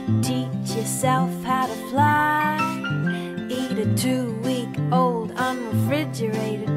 Teach yourself how to fly. Eat a 2-week-old unrefrigerated